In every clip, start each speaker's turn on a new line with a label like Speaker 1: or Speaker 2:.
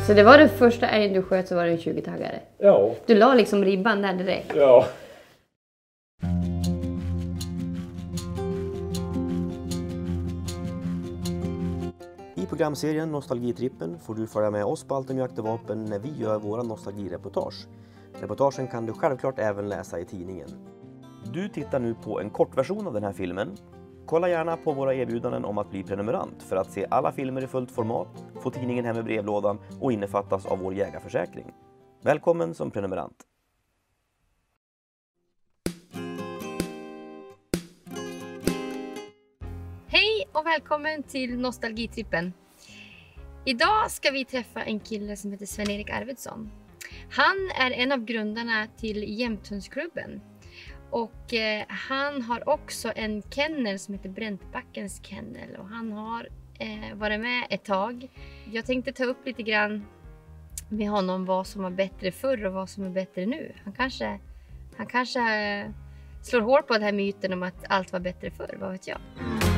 Speaker 1: Så det var den första älgen du sköt, så var det en 20-taggare?
Speaker 2: Ja.
Speaker 1: Du la liksom ribban där direkt?
Speaker 2: Ja.
Speaker 3: I programserien Nostalgitrippen får du följa med oss på Allt om jakt och vapen när vi gör våra nostalgireportage. Reportagen kan du självklart även läsa i tidningen. Du tittar nu på en kortversion av den här filmen. Kolla gärna på våra erbjudanden om att bli prenumerant för att se alla filmer i fullt format, få tidningen hem i brevlådan och innefattas av vår jägarförsäkring. Välkommen som prenumerant!
Speaker 1: Hej och välkommen till Nostalgitrippen. Idag ska vi träffa en kille som heter Sven-Erik Arvidsson. Han är en av grundarna till Jämthundsklubben. Och han har också en kennel som heter Bräntbackens kennel. Och han har varit med ett tag. Jag tänkte ta upp lite grann med honom vad som var bättre förr och vad som är bättre nu. Han kanske slår hål på den här myten om att allt var bättre förr, vad vet jag.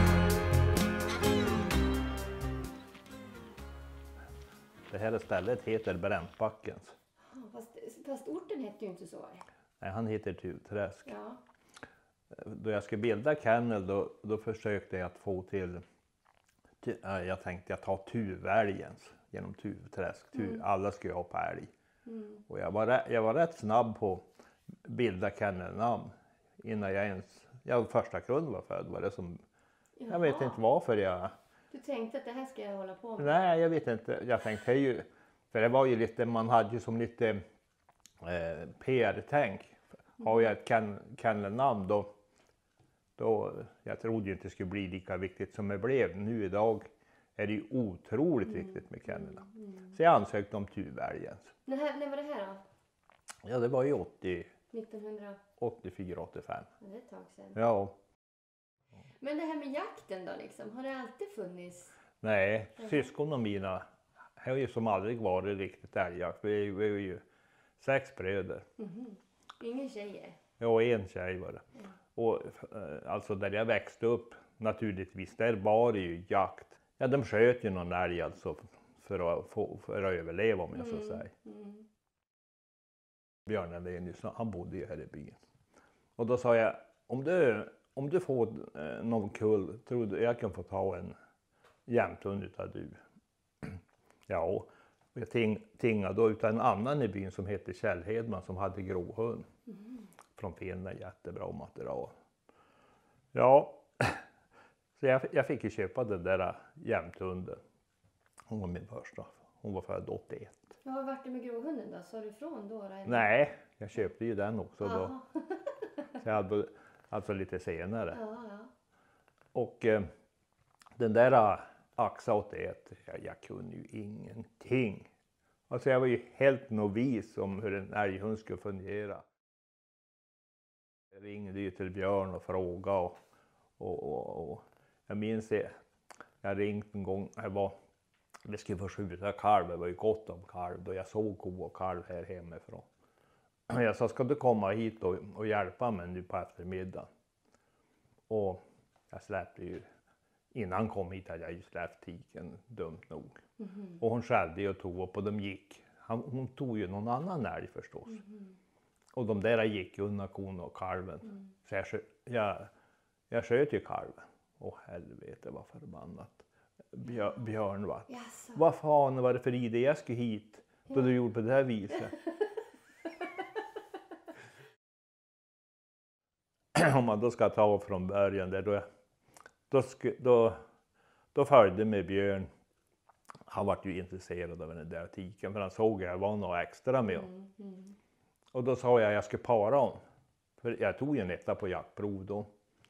Speaker 2: Det här stället heter Bräntbackens.
Speaker 1: Fast orten heter ju inte så.
Speaker 2: Nej, han heter Tuvträsk.
Speaker 1: Ja.
Speaker 2: Då jag skulle bilda kennel då försökte jag att få till jag tänkte jag tar Tuvälgens genom Tuvträsk. Alla skulle ha på älg. Och jag var rätt snabb på att bilda kennelnamn innan första kund var född. Var det som, jag vet inte varför jag...
Speaker 1: Du tänkte att det här ska jag hålla på med?
Speaker 2: Nej, jag vet inte. Jag tänkte ju, för det var ju lite, man hade ju som lite PR-tänk. Har jag ett kennelnamn då jag trodde ju inte det skulle bli lika viktigt som det blev. Nu idag är det ju otroligt viktigt med kennelnamn. Så jag ansökte om Tuvälgens.
Speaker 1: När var det här då?
Speaker 2: Ja, det var ju
Speaker 1: 1900?
Speaker 2: 84-85.
Speaker 1: Det är ett tag sedan.
Speaker 2: Ja.
Speaker 1: Men det här med jakten då liksom, har det alltid funnits?
Speaker 2: Nej, syskon och mina har ju som aldrig varit riktigt älgjakt. Vi är ju 6 bröder.
Speaker 1: Ingen tjejer?
Speaker 2: Ja, en tjej var det. Och alltså där jag växte upp naturligtvis, där var det ju jakt. Ja, de sköt ju någon älg alltså för att överleva, om jag så säger. Björn Alenius, han bodde ju här i byn. Och då sa jag, om du får någon kull, tror du jag kan få ta en jämthund utav du? Ja, jag tingade då utav en annan i byn som heter Kjell Hedman som hade gråhund. Från Finland, jättebra material. Ja, så jag fick ju köpa den där jämthunden. Hon var min första. Hon var född 81.
Speaker 1: Ja, vad var det med gråhunden då? Sa du ifrån då? Eller?
Speaker 2: Nej, jag köpte ju den också då. Så jag hade alltså lite senare.
Speaker 1: Ja.
Speaker 2: Och den där Axa 81, jag kunde ju ingenting. Alltså jag var ju helt novis om hur en älghund skulle fungera. Jag ringde ju till Björn och frågade och jag minns jag ringde en gång, vi skulle få skjuta kalv, det var ju gott om kalv då jag såg ko och kalv här hemifrån. Jag sa, ska du komma hit och hjälpa mig nu på eftermiddagen? Och jag släppte ju, innan han kom hit hade jag ju släppt tiken, dumt nog. Och hon skällde och tog upp och de gick. Hon tog ju någon annan älg förstås. Och de där gick undan kon och kalven. Så jag sköt ju kalven. Åh helvete vad förbannat. Björn var. Vad fan var det för idé jag skulle hit då du gjorde på det här viset? Om man då ska ta från början där då följde med Björn. Han var ju intresserad av den där tiken för han såg att jag var något extra med honom. Och då sa jag skulle para honom. För jag tog ju en etta på jaktprov då.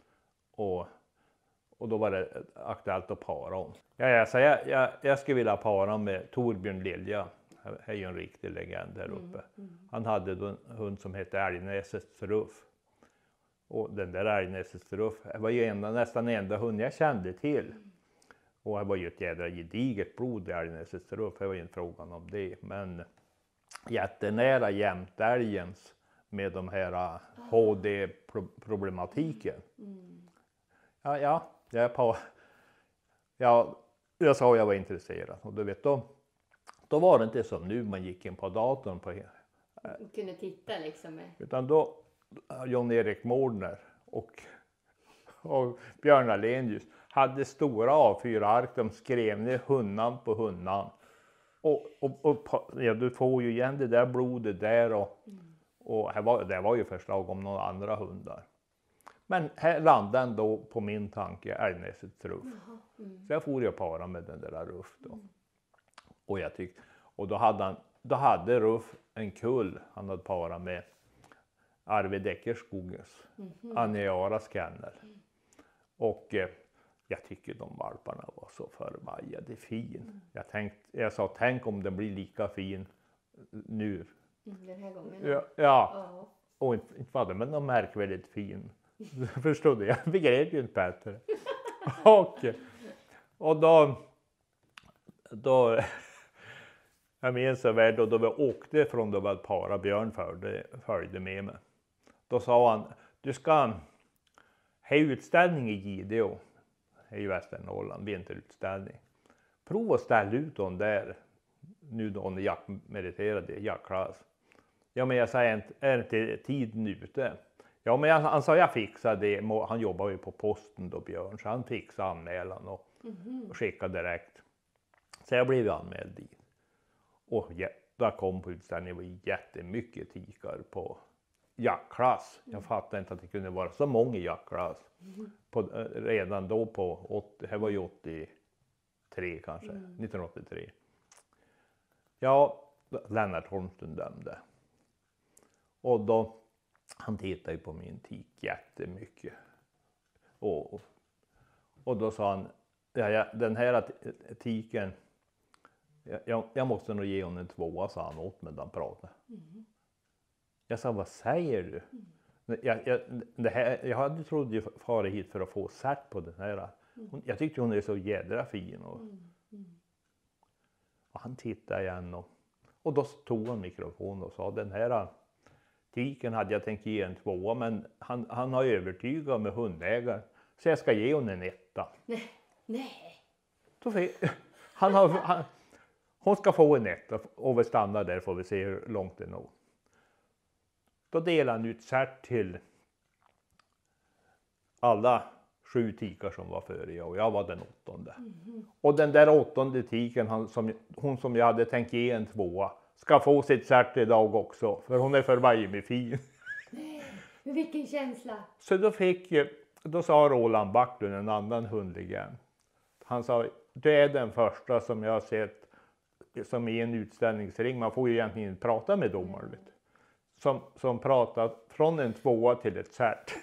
Speaker 2: Och då var det aktuellt att para honom. Jag skulle vilja para med Torbjörn Lilja. Han är ju en riktig legend här uppe. Han hade då en hund som hette Älgnäsets Ruff. Och den där Älgnäsets Ruff var ju nästan enda hund jag kände till. Och det var ju ett jädra gediget blod i Älgnäsets Ruff. Det var ju en fråga om det. Men jättenära jämtälgens med de här HD-problematiken. Jag sa jag var intresserad. Och du vet då Då var det inte som nu man gick in på datorn
Speaker 1: Kunde titta liksom.
Speaker 2: utan då Jan-Erik Mårdner och Björn Alenius hade stora A4-ark. De skrev ner hundan på hundan. Ja, du får ju igen det där blodet där och det var ju förslag om några andra hundar. Men här landade ändå på min tanke Älgnäsets Ruff. Så jag for ju para med den där Ruff då. Och jag tyckte, och då hade Ruff en kull han hade para med Arvid Eckerskogens Aniaras kennel. Och jag tycker de valparna var så förbajade fin. Jag sa, tänk om den blir lika fin nu.
Speaker 1: Den här gången?
Speaker 2: Ja. Och inte var det, men de märker väldigt fin. Förstod du? Jag begrep ju inte bättre. Och då jag minns så väl då vi åkte från då var ett para Björn följde med mig. Då sa han, du ska ha utställning i Gideå. I Västernorrland, vinterutställning. Prova att ställa ut dem där. Nu då när jag meriterade i jaktklass. Ja men jag säger, är inte tiden ute? Ja men han sa jag fixar det. Han jobbar ju på posten då Björn. Så han fixade anmälan och skickade direkt. Så jag blev anmäld dit. Och då kom på utställningen var jättemycket tikar på jaktklass. Jag fattade inte att det kunde vara så många jaktklass. Redan då det var ju 83 kanske, 1983. Ja, Lennart Holmström dömde. Och då, han tittade ju på min tik jättemycket. Och då sa han, den här tiken, jag måste nog ge honom en 2, sa han åt mig när han pratade. Jag sa, vad säger du? Jag hade trodde ju fara hit för att få sätt på den här. Jag tyckte hon är så jädra fin. Och han tittade igen och då tog han mikrofonen och sa, den här tiken hade jag tänkt ge en 2, men han har övertygat med hundägaren. Så jag ska ge honom en 1.
Speaker 1: Nej.
Speaker 2: Hon ska få en 1 och vi stannar där får vi se hur långt det når. Då delade han ut cert till alla 7 tikar som var före jag och jag var den 8:e. Och den där 8:e tiken, hon som jag hade tänkt ge en 2, ska få sitt cert idag också. För hon är för fin.
Speaker 1: Nej, men vilken känsla.
Speaker 2: Så då sa Roland Backlund, en annan hundlegend. Han sa, du är den första som jag har sett som i en utställningsring. Man får ju egentligen inte prata med domaren. Som pratar från en 2 till ett cert.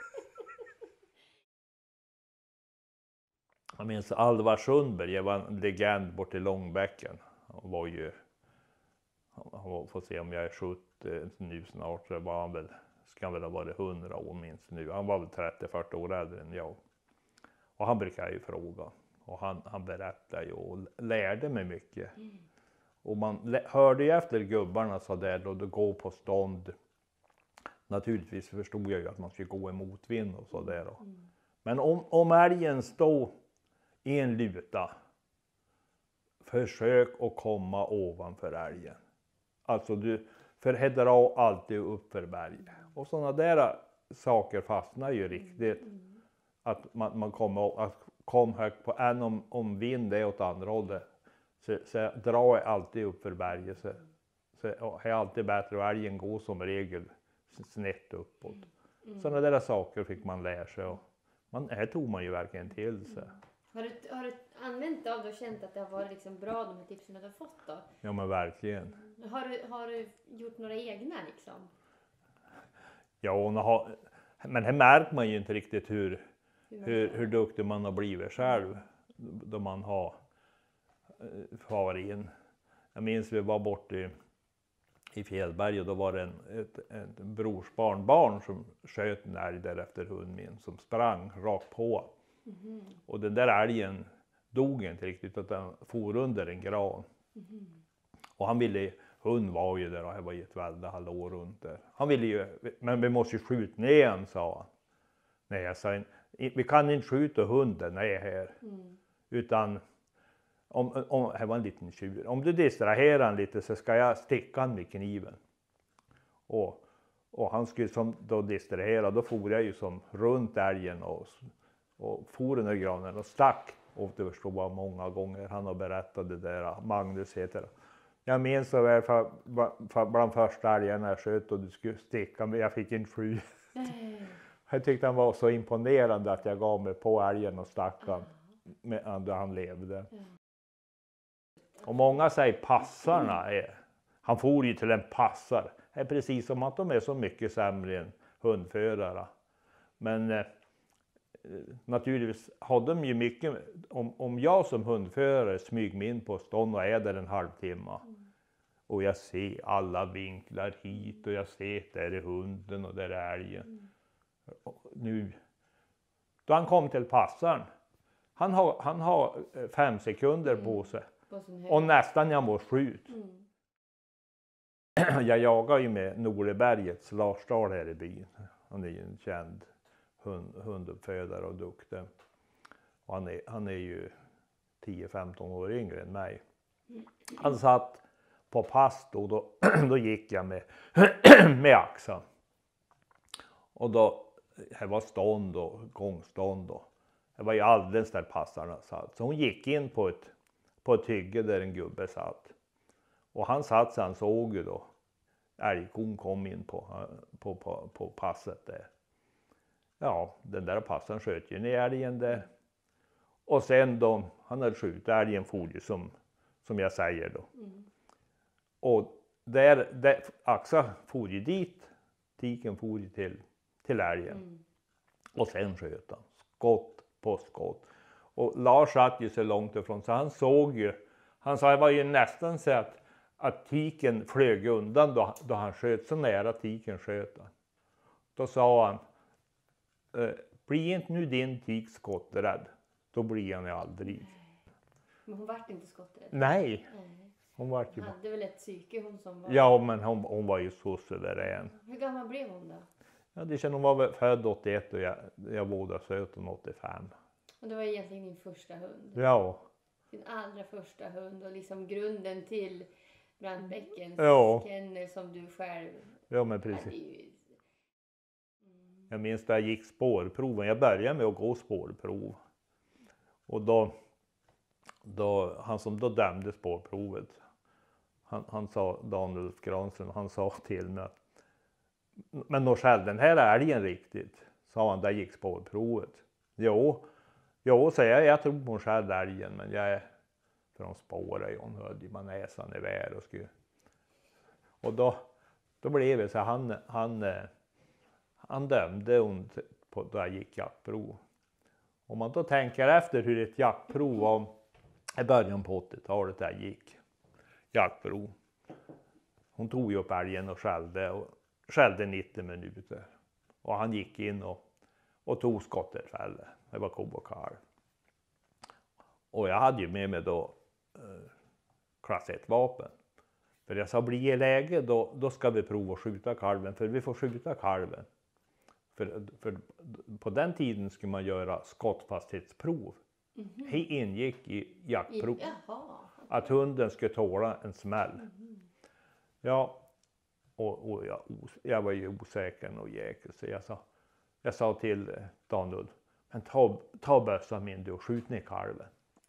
Speaker 2: Jag minns Alvar Sundberg, jag var en legend bort i Långbäcken. Han var ju, han får se om jag är 70 nu snart, så var han väl, ska han väl ha varit 100 år minst nu. Han var väl 30-40 år äldre än jag. Och han brukar ju fråga. Och han berättade ju och lärde mig mycket. Och man hörde ju efter gubbarna så där då det går på stånd. Naturligtvis förstod jag ju att man skulle gå emot vind och så där. Men om älgen står i en luta, försök att komma ovanför älgen. Alltså för det drar alltid upp för berget. Och sådana där saker fastnar ju riktigt. Att man kom högt på, än om vind är åt andra hållet. Så drar jag alltid upp för berget. Så är alltid bättre och älgen går som regel snett uppåt. Sådana där saker fick man lära sig. Och här tog man ju verkligen till sig.
Speaker 1: Har du använt av det och känt att det har varit liksom bra de här tipsen du har fått då?
Speaker 2: Ja men verkligen.
Speaker 1: Har du gjort några egna liksom?
Speaker 2: Ja, men här märker man ju inte riktigt hur duktig man har blivit själv. Då man har farit in. Jag minns vi var borta i Fjällberg och då var det ett brorsbarnbarn som sköt en älg där efter hunden min som sprang rakt på. Och den där älgen dog inte riktigt utan for under en gran. Och hund var ju där och det var ju ett väldigt hallå runt där. Han ville ju, men vi måste ju skjuta ner han, sa han. Nej, jag sa, vi kan inte skjuta hunden, nej här. Utan om det var en liten tjur. Om du distraherar han lite så ska jag sticka han med kniven. Och han skulle som då distrahera, då for jag ju som runt älgen och for under granen och stack. Och det förstod jag många gånger. Han har berättat det där, Magnus heter det. Jag minns så väl för bland första älgarna jag sköt och du skulle sticka, men jag fick inte sju. Jag tyckte han var så imponerande att jag gav mig på älgen och stack han då han levde. Och många säger passarna han for ju till en passar. Det är precis som att de är så mycket sämre än hundförare. Men naturligtvis hade de ju mycket, om jag som hundförare smyger mig in på stånd och är där en halvtimme. Och jag ser alla vinklar hit och jag ser där är hunden och där är älgen. Nu, då han kom till passaren, han har 5 sekunder på sig. Och nästan jag måste skjuta. Jag jagar ju med Norebergets Lars Dahl här i byn. Han är ju en känd hunduppfödare och duktig. Och han är ju 10-15 år yngre än mig. Han satt på pass då gick jag med axeln. Och då, det var stånd och gångstånd och det var ju alldeles där passarna satt. Så hon gick in på ett hygge där en gubbe satt. Och han satt så han såg ju då älgkon kom in på passet där. Ja, den där passen sköt ju ner älgen där. Och sen då han hade skjutit älgen for ju som jag säger då. Och där Axa for ju dit, tiken for ju till älgen. Och sen sköt han, skott på skott. Och Lars satt ju så långt ifrån så han såg ju, han sa det var ju nästan så att tiken flög undan då han sköt, så nära tiken sköt han. Då sa han, bli inte nu din tik skotträdd, då blir han ju aldrig.
Speaker 1: Men hon vart inte skotträdd?
Speaker 2: Nej. Hon var ju...
Speaker 1: hade väl ett psyke hon som var...
Speaker 2: Ja, men hon var ju så suverän.
Speaker 1: Hur gammal blev hon då?
Speaker 2: Ja, det känns hon var väl född 81 och jag bodde söten 85.
Speaker 1: Och det var egentligen din första hund?
Speaker 2: Ja.
Speaker 1: Din allra första hund och liksom grunden till Brantbäckens kennel som du själv...
Speaker 2: Ja, men precis. Jag minns där jag gick spårproven. Jag började med att gå spårprov. Och då han som då dömde spårprovet, han sa, Daniel Granström, han sa till mig, men då skällde den här älgen riktigt, sa han, där gick spårprovet. Jo, så jag tror hon skällde älgen, men jag är från spåret, hon hörde man näsan i vär och skulle. Och då blev det så han dömde hon på då jag gick jaktprov. Om man då tänker efter hur ett jaktprov var i början på 80-talet där gick jaktprov. Hon tog ju upp älgen och skällde 90 minuter. Och han gick in och tog skottefälle. Det var ko och kalv. Och jag hade ju med mig då klass 1-vapen. För jag sa, blir det läge då ska vi prova att skjuta kalven. För vi får skjuta kalven. För på den tiden skulle man göra skottfasthetsprov. Det ingick i jaktprov. Att hunden skulle tåla en smäll. Ja, och jag var ju osäker och jäkel. Så jag sa till Daniel, men ta bössan min du och skjut ner kalven.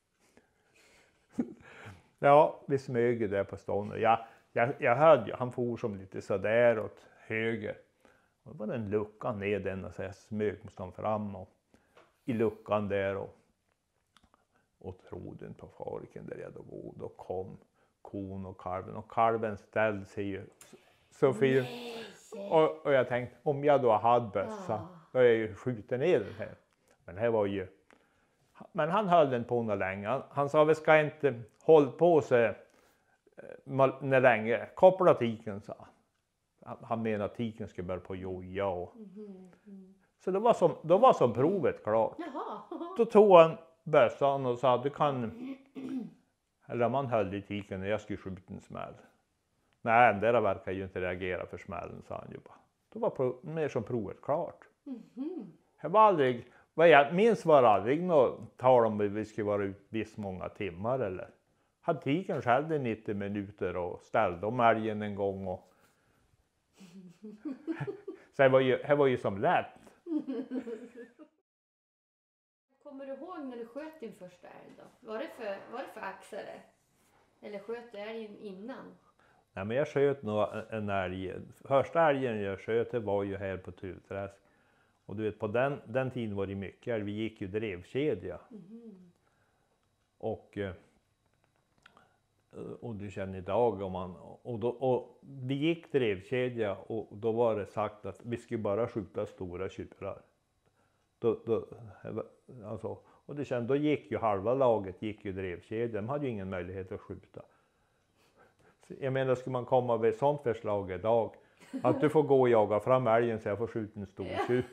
Speaker 2: Ja, vi smög där på stånden. Jag hörde han for som lite sådär åt höger. Och det var en lucka ner den och så jag smög mot fram och i luckan där och tråden på farken där jag då kom kon och kalven ställde sig ju så fin. Och jag tänkte, om jag då hade bössa då är jag ju skjuter ner den här. Men det var ju, men han höll den på något länge. Han sa, vi ska inte hålla på sig när länge. Koppla tiken, sa han. Han menade att tiken skulle börja på joja. Så då var som provet klart. Då tog han bössan och sa, du kan, eller man höll i tiken när jag skulle skjuta en smäll. Nej, det verkar ju inte reagera för smällen, sa han ju bara. Då var mer som provet klart. Det var aldrig, Vad jag minns var aldrig något tal om att vi skulle vara ute visst många timmar eller. Hade tiken själv i 90 minuter och ställde om älgen en gång och. Så det var ju som lätt.
Speaker 1: Kommer du ihåg när du sköt din första älg då? Var det för axare? Eller sköt du älgen innan?
Speaker 2: Nej, men jag sköt nog en älg. Första älgen jag sköt det var ju här på Tulträsk. Och du vet på den tiden var det mycket älg. Vi gick ju drevkedja. Och du känner idag om man och vi gick drevkedja och då var det sagt att vi skulle bara skjuta stora tjurar. Alltså, och det kände, då gick ju halva laget gick ju drevkedja. De hade ju ingen möjlighet att skjuta. Så jag menar, skulle man komma med ett sånt förslag idag att du får gå och jaga fram älgen så jag får skjuta en stor tjur.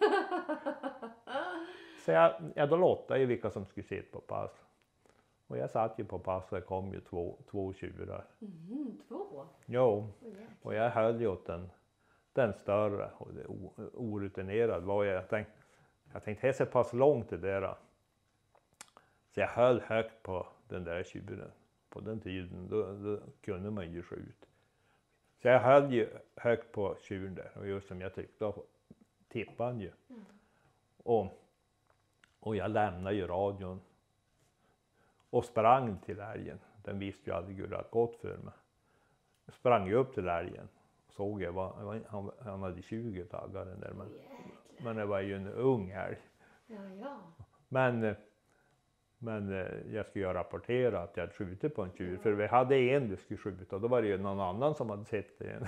Speaker 2: Så då lottade jag vilka som skulle sitta på pass. Och jag satt ju på pass och det kom ju två tjurar.
Speaker 1: Två?
Speaker 2: Jo, och jag höll ju åt den större och det orutinerad var jag. Jag tänkte det är så pass långt det där. Så jag höll högt på den där tjuren. På den tiden då kunde man ju skjuta. Så jag höll ju högt på tjuren där och just som jag tyckte då tippade han ju. Och jag lämnade ju radion och sprang till älgen. Den visste ju aldrig hur det hade gått för mig. Jag sprang ju upp till älgen. Såg jag han hade 20 taggar den där. Men det var ju en ung älg.
Speaker 1: Ja.
Speaker 2: Men jag skulle ju rapportera att jag hade skjutit på en tjur. För vi hade en vi skulle skjuta och då var det ju någon annan som hade sett det.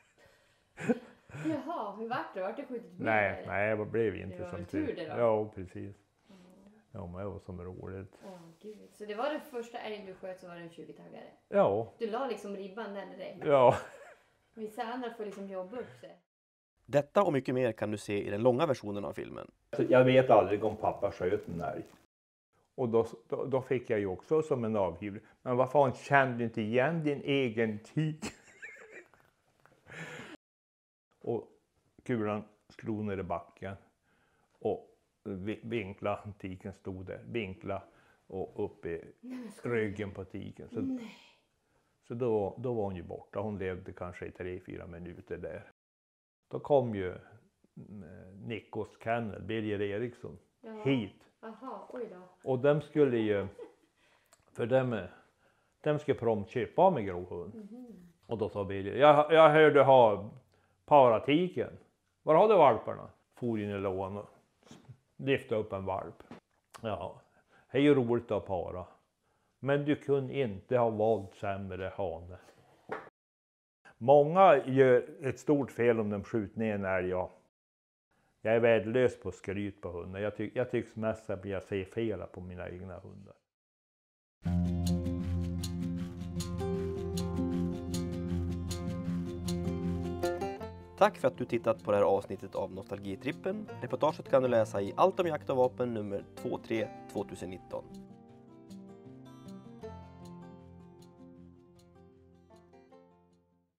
Speaker 1: Jaha, hur vart det? Vart det skjutit med?
Speaker 2: Nej, det blev inte
Speaker 1: det var
Speaker 2: som
Speaker 1: tur det då?
Speaker 2: Ja, precis. Ja, men det var som roligt.
Speaker 1: Gud. Så det var den första älgen du sköt så var det en 20-taggare?
Speaker 2: Ja.
Speaker 1: Du la liksom ribban där direkt?
Speaker 2: Ja.
Speaker 1: Vissa andra får liksom jobba upp sig.
Speaker 3: Detta och mycket mer kan du se i den långa versionen av filmen.
Speaker 2: Jag vet aldrig om pappa sköt en älg. Och då fick jag ju också som en avgivning. Men vad fan, kände inte igen din egen tik? Och kulan slog ner i backen. Och vinkla, tiken stod där. Vinkla och upp i ryggen på tiken. Så då var hon ju borta. Hon levde kanske i 3-4 minuter där. Då kom ju Nickos kennel, Birger Eriksson, hit.
Speaker 1: Aha, oj då.
Speaker 2: Och de skulle ju, för de skulle prompt köpa av med gråhund. Och då sa Birger, jag hörde ha paratiken. Var har du valparna? For in i lån och lyfte upp en valp. Ja, det är ju roligt att para. Men du kunde inte ha valt sämre hane. Många gör ett stort fel om de skjuter ner en älg. Jag är värdelös på skryt på hundar. Jag tycks mest att jag ser fel på mina egna hundar.
Speaker 3: Tack för att du tittat på det här avsnittet av Nostalgitrippen. Reportaget kan du läsa i Allt om jakt och vapen nummer 23 2019.